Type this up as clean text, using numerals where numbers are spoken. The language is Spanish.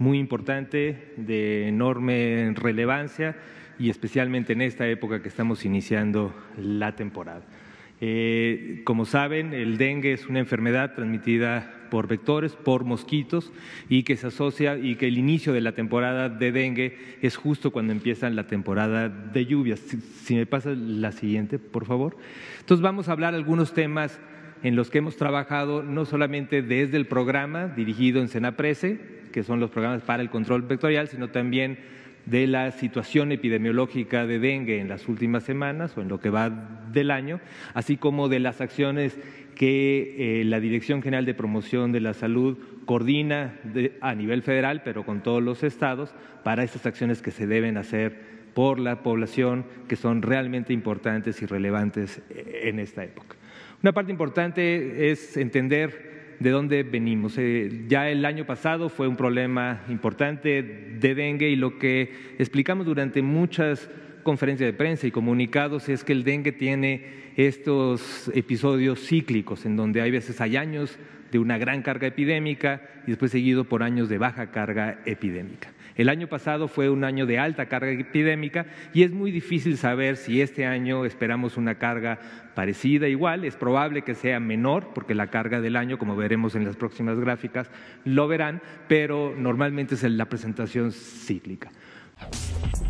muy importante, de enorme relevancia y especialmente en esta época que estamos iniciando la temporada. Como saben, el dengue es una enfermedad transmitida por vectores, por mosquitos, y que se asocia y que el inicio de la temporada de dengue es justo cuando empieza la temporada de lluvias. Si me pasa la siguiente, por favor. Entonces vamos a hablar de algunos temas en los que hemos trabajado no solamente desde el programa dirigido en Senaprece, que son los programas para el control vectorial, sino también de la situación epidemiológica de dengue en las últimas semanas o en lo que va del año, así como de las acciones que la Dirección General de Promoción de la Salud coordina a nivel federal, pero con todos los estados, para estas acciones que se deben hacer por la población, que son realmente importantes y relevantes en esta época. Una parte importante es entender de dónde venimos. Ya el año pasado fue un problema importante de dengue y lo que explicamos durante muchas conferencias de prensa y comunicados es que el dengue tiene estos episodios cíclicos en donde hay veces hay años de una gran carga epidémica y después seguido por años de baja carga epidémica. El año pasado fue un año de alta carga epidémica y es muy difícil saber si este año esperamos una carga parecida, igual. Es probable que sea menor porque la carga del año, como veremos en las próximas gráficas, lo verán, pero normalmente es la presentación cíclica.